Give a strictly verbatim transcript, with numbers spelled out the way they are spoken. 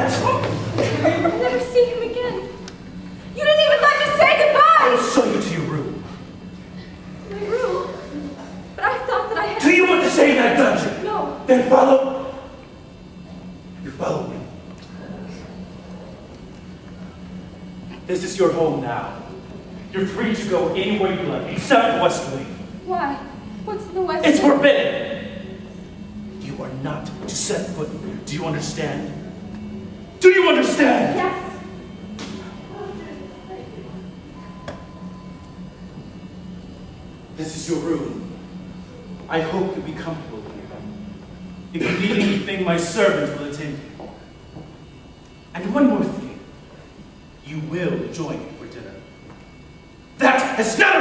that? I'll never see him again. You didn't even let me say goodbye! I'll show you to your room. My room? But I thought that I had... Do you want to stay in that dungeon? No. Then follow. You follow me. This is your home now. You're free to go anywhere you like, except West Wing. Why? What's in the West It's Wing? forbidden. You are not to set foot here. Do you understand? Do you understand? Yes. This is your room. I hope you'll be comfortable here. If you need anything, my servants will attend you. And one more thing. You will join me for dinner. That has never